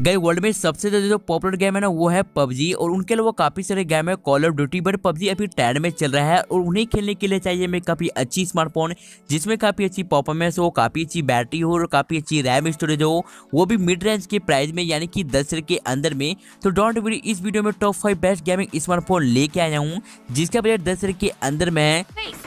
गए वर्ल्ड में सबसे ज्यादा जो पॉपुलर गेम है ना वो है पबजी, और उनके अलावा काफी सारे गेम है call of duty, but PUBG अभी ट्रेंड में चल रहा है और उन्हें खेलने के लिए चाहिए हमें काफी अच्छी स्मार्टफोन जिसमें काफी अच्छी परफॉर्मेंस हो, काफी अच्छी बैटरी हो और काफी अच्छी रैम स्टोरेज हो, वो भी मिड रेंज के प्राइस में यानी कि 10 के अंदर में। तो डोंट वरी, इस वीडियो में टॉप 5 बेस्ट गेमिंग स्मार्टफोन लेके आया हूँ जिसका बजट 10 के अंदर में है।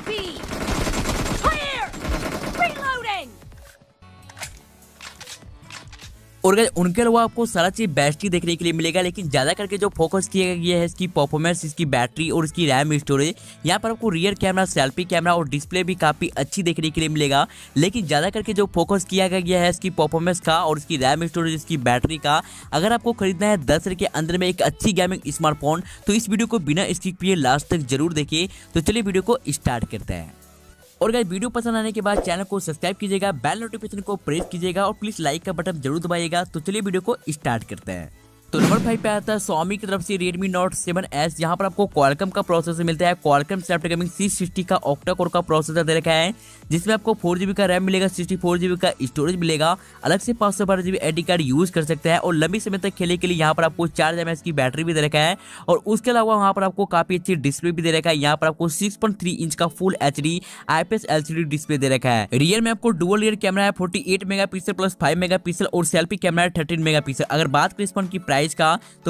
और उनके अलावा आपको सारा चीज बेस्ट ही देखने के लिए मिलेगा, लेकिन ज्यादा करके जो फोकस किया गया है इसकी परफॉर्मेंस, इसकी बैटरी और इसकी रैम स्टोरेज। यहाँ पर आपको रियर कैमरा, सेल्फी कैमरा और डिस्प्ले भी काफी अच्छी देखने के लिए मिलेगा, लेकिन ज्यादा करके जो फोकस किया गया है इसकी परफॉर्मेंस का और इसकी रैम स्टोरेज, इसकी बैटरी का। अगर आपको खरीदना है 10 के अंदर में एक अच्छी गेमिंग स्मार्टफोन तो इस वीडियो को बिना स्किप किए लास्ट तक जरूर देखिए। तो चलिए वीडियो को स्टार्ट करते हैं। और गाइस, वीडियो पसंद आने के बाद चैनल को सब्सक्राइब कीजिएगा, बेल नोटिफिकेशन को प्रेस कीजिएगा और प्लीज लाइक का बटन जरूर दबाइएगा। तो चलिए वीडियो को स्टार्ट करते हैं। तो नंबर 5 पे आता है Xiaomi की तरफ से Redmi Note 7S। यहाँ पर आपको Qualcomm का प्रोसेसर मिलता है, Qualcomm Snapdragon 660 का ऑक्टा कोर का प्रोसेसर दे रखा है, जिसमें आपको 4GB का रैम मिलेगा, 64GB का स्टोरेज मिलेगा, अलग से 512GB एडी कार्ड यूज कर सकते हैं और लंबी समय तक खेलने के लिए यहाँ पर आपको 4 mAh की बैटरी भी दे रखा है। और उसके अलावा वहाँ पर आपको काफी अच्छी डिस्प्ले भी दे रखा है। यहाँ पर आपको 6.3 इंच का full HD IPS LCD display दे रखा है। रियर में आपको डुअल रियर कैमरा है 48 मेगापिक्सल प्लस 5 मेगापिक्सल और सेल्फी कैमरा है 13 मेगापिक्सल। अगर बात करें इस फोन की प्राइस का तो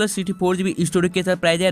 4+64GB स्टोरेज के साथ प्राइस है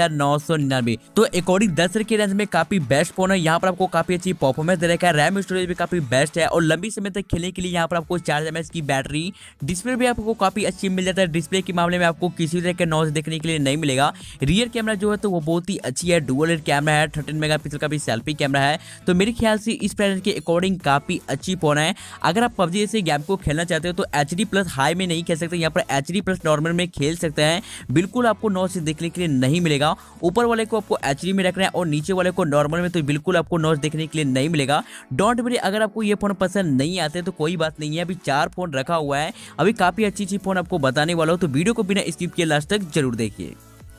9,999। तो अकॉर्डिंग 10 के रेंज में काफी बेस्ट फोन है। यहाँ पर आपको काफी अच्छी परफॉर्मेंस दे रखा है, रैम स्टोरेज भी काफी बेस्ट है और लंबी समय तक खेलने के लिए यहाँ पर आपको 4 mAh की बैटरी, डिस्प्ले भी आपको काफी अच्छी मिल जाता है। डिस्प्ले के मामले में आपको किसी तरह का नॉइज देखने के लिए नहीं मिलेगा। रियर कैमरा जो है तो वो बहुत ही अच्छी है, डुअल रियर कैमरा है, 13 मेगापिक्सल का भी सेल्फी कैमरा है। तो मेरे ख्याल से इस प्राइस के अकॉर्डिंग काफी अच्छी फोन है। अगर आप पबजी जैसे गेम को खेलना चाहते हो तो HD+ हाई में नहीं खेल सकते, यहाँ पर HD+ नॉर्मल में खेल सकते हैं। बिल्कुल आपको नॉइज देखने के लिए नहीं मिलेगा। ऊपर वाले को आपको HD में रखना है और नीचे वाले को नॉर्मल में, तो बिल्कुल आपको नॉइज देखने के लिए नहीं मिलेगा। डोंट वरी, अगर आपको ये फोन पसंद नहीं आते तो कोई बात नहीं है, अभी 4 फोन रखा हुआ है, अभी काफी अच्छी फोन आपको बताने वाला हूं, तो वीडियो को बिना स्किप किए लास्ट तक जरूर देखिए।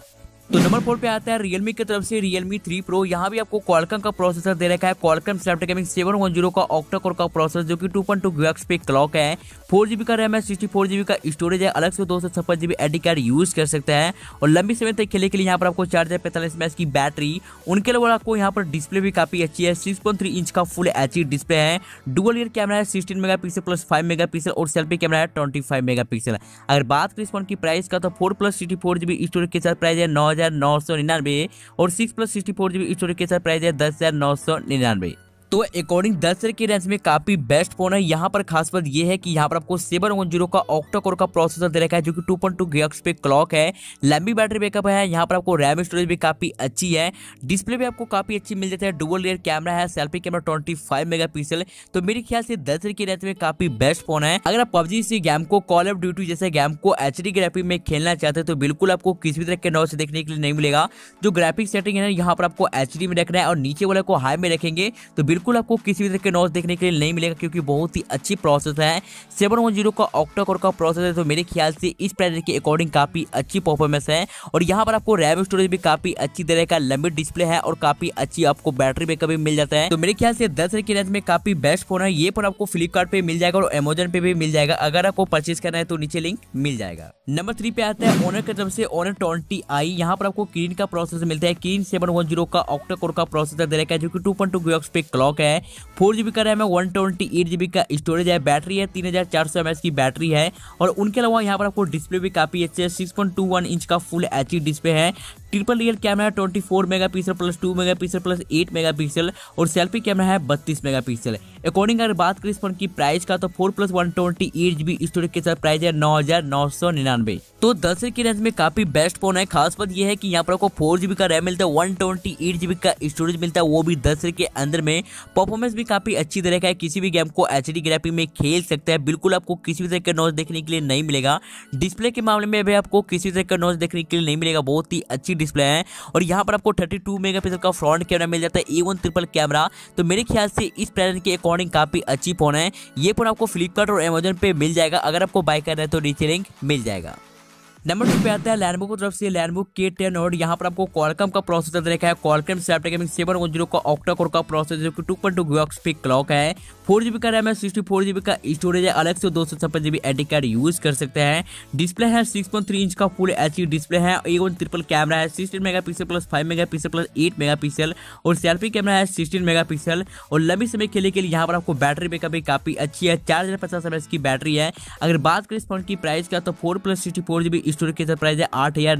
तो नंबर 4 पे आता है Realme की तरफ से Realme 3 Pro। यहाँ भी आपको Qualcomm का प्रोसेसर दे रखा है, Qualcomm Snapdragon 710 का ऑक्टा कोर का प्रोसेसर जो कि 2.2 GHz पे क्लॉक है, 4GB का रैम है, 64GB का स्टोरेज है, अलग से 256GB एडी कार्ड यूज कर सकते हैं और लंबी समय तक खेलने के लिए यहाँ पर आपको 4,45 mAh की बैटरी। उनके अलावा आपको यहाँ पर डिस्प्ले भी काफी अच्छी है, 6.3 इंच का फुल HD डिस्प्ले है, डुअल रियर कैमरा है 16 मेगापिक्सल प्लस 5 मेगापिक्सल और सेल्फी कैमरा है 25 मेगापिक्सल। अगर बात करें इस फोन की प्राइस का तो 4+64GB स्टोरेज के साथ प्राइस है 9,999 और 6+64GB स्टोरेज के साथ प्राइस है 10,999। तो अकॉर्डिंग 10 के रेंज में काफी बेस्ट फोन है। यहाँ पर खास बात यह है कि यहाँ पर आपको 710 का ऑक्टा कोर का प्रोसेसर दे रखा है जो कि 2.2 GHz पे क्लॉक है, लंबी बैटरी बैकअप है। यहाँ पर आपको रैम स्टोरेज भी काफी अच्छी है, डिस्प्ले भी आपको काफी अच्छी मिल जाती है, डुअल रियर कैमरा है, सेल्फी कैमरा 25 मेगापिक्सल। तो मेरे ख्याल से 10 के रेंज में काफी बेस्ट फोन है। अगर आप पबजी से गेम को, कॉल ऑफ ड्यूटी जैसे गेम को HD ग्राफिक में खेलना चाहते हैं तो बिल्कुल आपको किसी भी तरह के नॉइज देखने के लिए नहीं मिलेगा। जो ग्राफिक सेटिंग है यहाँ पर आपको HD में रखना है और नीचे वाले को हाई में रखेंगे तो बिल्कुल आपको किसी भी तरह के नॉइज देखने के लिए नहीं मिलेगा, क्योंकि बहुत ही अच्छी प्रोसेसर है, 710 का ऑक्टा कोर का प्रोसेसर है। तो मेरे ख्याल से इस प्राइस के अकॉर्डिंग काफी अच्छी परफॉर्मेंस है और यहाँ पर आपको रैम स्टोरेज भी काफी अच्छी तरह का लंबी डिस्प्ले है और काफी अच्छी आपको बैटरी बैकअप भी मिल जाता है। तो मेरे ख्याल से 10 के रेंज में काफी बेस्ट फोन है। ये फोन आपको फ्लिपकार्ट पे मिल जाएगा और अमेजन पे भी मिल जाएगा। अगर आपको परचेज करना है तो नीचे लिंक मिल जाएगा। नंबर 3 पे आता है Honor की तरफ से Honor 20i। यहाँ पर आपको Kirin का प्रोसेसर मिलता है, Kirin 710 का ऑक्टा कोर का प्रोसेसर दे रखा है जो कि 2.2 GHz पे क्लॉक है, 4GB का रैम है, 128GB का स्टोरेज है, बैटरी है 3400 mAh की बैटरी है। और उनके अलावा यहाँ पर आपको डिस्प्ले भी काफी अच्छे है, 6.21 इंच का फुल HD डिस्प्ले है, ट्रिपल रियर कैमरा है 24 megapixel plus 2 megapixel plus 8 megapixel और सेल्फी कैमरा है 32 मेगापिक्सल। अकॉर्डिंग अगर बात करें इस फोन की प्राइस का तो 4+128GB स्टोरेज के साथ प्राइस है 9,999। तो 10 के रेंज में काफी बेस्ट फोन है। खास बात यह है कि यहाँ पर आपको 4GB का रैम मिलता है, 128GB का स्टोरेज मिलता है, वो भी 10 के अंदर में। परफॉर्मेंस भी काफी अच्छी तरह का है, किसी भी गेम को HD ग्राफिक में खेल सकते हैं, बिल्कुल आपको किसी भी तरह का नॉइज देखने के लिए नहीं मिलेगा। डिस्प्ले के मामले में भी आपको किसी तरह का नॉइज देखने के लिए नहीं मिलेगा, बहुत ही अच्छी डिस्प्ले है। और यहाँ पर आपको 32 मेगापिक्सल का फ्रंट कैमरा मिल जाता है, A1 ट्रिपल कैमरा। तो मेरे ख्याल से इस प्राइस के अकॉर्डिंग काफी अच्छी फोन है। ये फोन आपको फ्लिपकार्ट और अमेजन पे मिल जाएगा। अगर आपको बाय करना है तो नीचे लिंक मिल जाएगा। नंबर 2 पे आता है Lenovo की तरफ से Lenovo K10 Nord। यहाँ पर आपको Qualcomm का प्रोसेसर दे रखा है, Qualcomm Snapdragon 710 का ऑक्टा कोर का प्रोसेसर जो कि 2.2 GHz पे क्लॉक है, 4GB का रैम है, 64GB का स्टोरेज है, अलग से 256GB एडी कार्ड यूज कर सकते हैं। डिस्प्ले है 6.3 इंच का फुल एचडी डिस्प्ले है, A1 ट्रिपल कैमरा है, 16 megapixel plus 5 megapixel plus 8 megapixel और सेल्फी कैमरा है 16 मेगापिक्सल। और लंबी समय खेलने के लिए यहाँ पर आपको बैटरी बैकअप भी काफी अच्छी है, 4050 mAh की बैटरी है। अगर बात करें इस फोन की प्राइस का तो 4+64GB स्टोरेज के साथ प्राइस है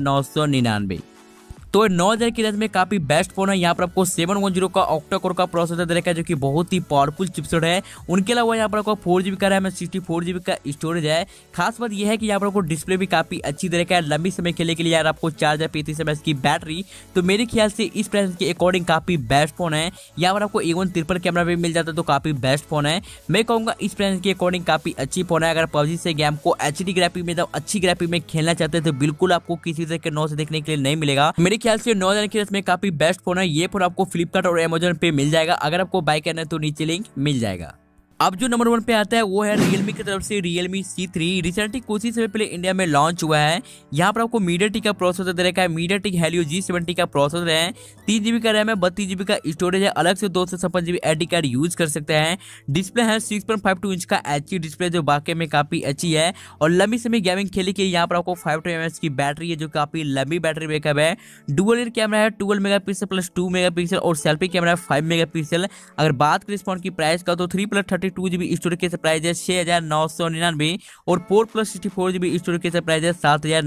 8,999। तो 9,000 की रेंज में काफी बेस्ट फोन है। यहाँ पर आपको 710 का ऑक्टा कोर का प्रोसेसर दे रखा है जो कि बहुत ही पावरफुल चिपसेट है। उनके अलावा यहाँ पर आपको 4GB का रैम है, 64GB का स्टोरेज है। खास बात यह है कि यहाँ पर आपको डिस्प्ले भी काफी अच्छी दे रखा है, लंबी समय खेलने के लिए यार आपको 4035 mAh की बैटरी। तो मेरे ख्याल से इस प्राइस के अकॉर्डिंग काफी बेस्ट फोन है। यहाँ पर आपको A1 ट्रिपल कैमरा भी मिल जाता है तो काफी बेस्ट फोन है। मैं कहूंगा इस प्राइस के अकॉर्डिंग काफी अच्छी फोन है। अगर PUBG से गेम को HD ग्राफिक में अच्छी ग्राफिक में खेलना चाहते हैं तो बिल्कुल आपको किसी तरह के नौ से देखने के लिए नहीं मिलेगा। मेरे ख्याल से 9,000 की रेंज में काफी बेस्ट फोन है। ये फोन आपको फ्लिपकार्ट और अमेजोन पे मिल जाएगा। अगर आपको बाय करना है तो नीचे लिंक मिल जाएगा। अब जो नंबर 1 पे आता है वो है Realme की तरफ से Realme C3। रिसेंटली कुछ ही समय पहले इंडिया में लॉन्च हुआ है। यहाँ पर आपको MediaTek का प्रोसेसर दे रखा है, MediaTek Helio G70 का प्रोसेसर है, 3GB का रैम है, 32GB का स्टोरेज है, अलग से 256GB एडी कार्ड यूज कर सकते हैं। डिस्प्ले है 6.52 इंच का HD डिस्प्ले जो वाकई में काफी अच्छी है। और लंबी समय गेमिंग खेलने के लिए यहाँ पर आपको 512 mAh की बैटरी है जो काफी लंबी बैटरी बैकअप है। डुअल एयर कैमरा है 12 मेगापिक्सल प्लस 2 मेगापिक्सल और सेल्फी कैमरा है 5 मेगापिक्सल। अगर बात करें इस फोन की प्राइस का तो 3+32GB स्टोरेज के प्राइस है 6,999 और 4+64GB स्टोरेज के प्राइस है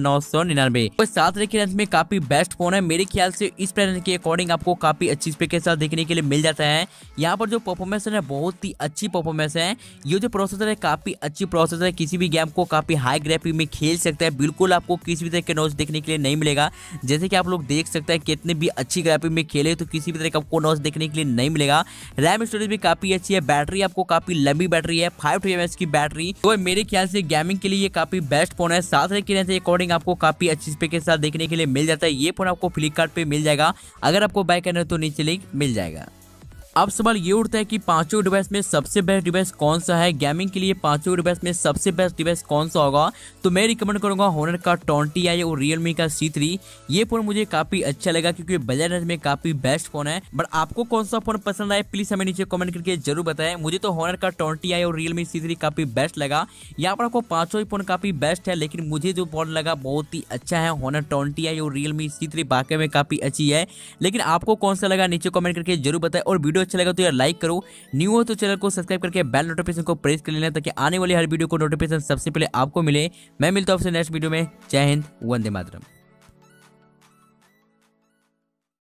7,999। तो 7,000 की रेंज में काफी बेस्ट फोन है। मेरे ख्याल से इस प्राइस के अकॉर्डिंग आपको काफी अच्छी स्पेक के साथ देखने के लिए मिल जाता है। यहाँ पर जो परफॉर्मेंस है बहुत ही अच्छी परफॉर्मेंस है। ये जो प्रोसेसर है काफी अच्छी प्रोसेसर है, किसी भी गेम को काफी हाई ग्राफिक में खेल सकता है। बिल्कुल आपको किसी भी तरह के नॉइस देखने के लिए नहीं मिलेगा। जैसे कि आप लोग देख सकते हैं कितने भी अच्छी ग्राफिक में खेले तो किसी भी तरह का आपको नॉइस देखने के लिए नहीं मिलेगा। रैम स्टोरेज भी काफी अच्छी है, बैटरी आपको काफी लंबी बैटरी है, 512 mAh की बैटरी। तो मेरे ख्याल से गेमिंग के लिए ये काफी बेस्ट फोन है। 7,000 की रेंज के अकॉर्डिंग आपको काफी अच्छी स्पेक के साथ देखने के लिए मिल जाता है। ये फोन आपको फ्लिपकार्ट पे मिल जाएगा। अगर आपको बाय करना है तो नीचे लिंक मिल जाएगा। अब सवाल ये उठता है कि पांचों डिवाइस में सबसे बेस्ट डिवाइस कौन सा है। गेमिंग के लिए पांचों डिवाइस में सबसे बेस्ट डिवाइस कौन सा होगा तो मैं रिकमेंड करूंगा Honor का 20i और Realme का C3। ये फोन मुझे काफी अच्छा लगा क्योंकि बजट रेंज में काफी बेस्ट फोन है। बट आपको कौन सा फोन पसंद आए प्लीज हमें नीचे कमेंट करके जरूर बताएं। मुझे तो Honor का 20i और Realme C3 काफी बेस्ट लगा। यहाँ पर आपको पांचों ही फोन काफी बेस्ट है, लेकिन मुझे जो फोन लगा बहुत ही अच्छा है Honor 20i और Realme C3 वाकई में काफी अच्छी है। लेकिन आपको कौन सा लगा नीचे कमेंट करके जरूर बताएं। और वीडियो अच्छा लगा तो यार लाइक करो, न्यू हो तो चैनल को सब्सक्राइब करके बेल नोटिफिकेशन को प्रेस कर लेना ताकि आने वाली हर वीडियो को नोटिफिकेशन सबसे पहले आपको मिले। मैं मिलता हूं आपसे नेक्स्ट वीडियो में। जय हिंद, वंदे मातरम।